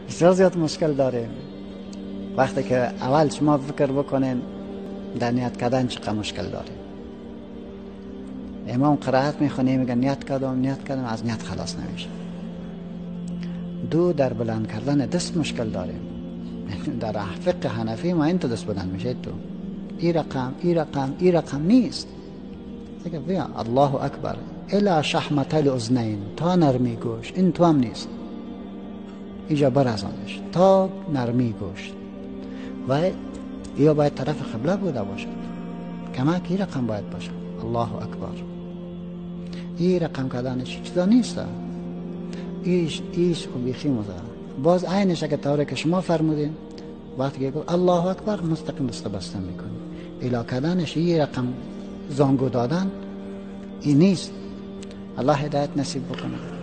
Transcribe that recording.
بسیار زیاد مشکل داریم. وقتی که اول شما فکر بکنین در نیت کردن چقدر مشکل داریم. امام قرائت میخونه میگه نیت کردم از نیت خلاص نمیشه. دو، در بلند کردن دست مشکل داریم. در فقه حنفی ما این تو دست بلند میشه، تو ای رقم نیست. دیگه بیا الله اکبر الا شحمت الاذنین، تا نرمی گوش، این تو هم نیست، اینجا برازانش تا نرمی گوش و یا باید طرف قبله بوده باشد، کمک این رقم باید باشد. الله اکبر این رقم کردنش چیزا نیست، ایش خوبی خیمه باز عینش که طوری که شما فرمودین وقتی که الله اکبر مستقیم دست بسته میکنی. الا کردنش این رقم زانگو دادن این نیست. الله هدایت نصیب بکنه.